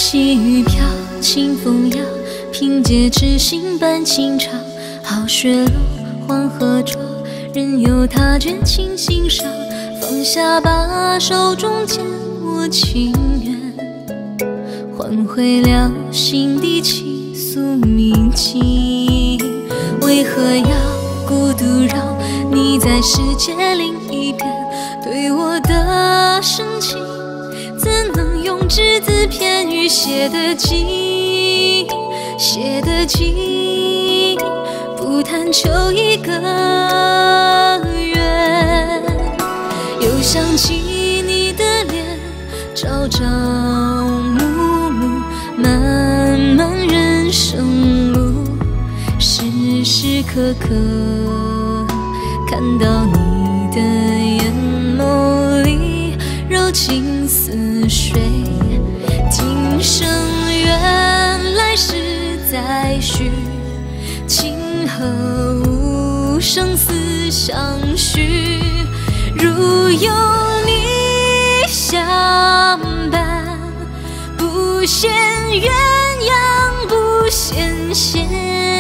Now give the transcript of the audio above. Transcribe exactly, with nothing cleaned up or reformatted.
细雨飘，清风摇，凭借痴心伴情长。好雪落，黄河浊，任由它绝情心伤。放下吧，手中剑，我情愿换回了心底倾诉铭记。为何要孤独绕？你在世界另一边，对我的深情，怎能用只字片语写得尽？写得尽，不贪求一个圆。又想起你的脸，朝朝暮暮，漫漫人生路，时时刻刻看到你的眼眸里柔情似水。今生缘来世再续，今后无生死相许。如有你相伴，不羡鸳鸯不羡仙。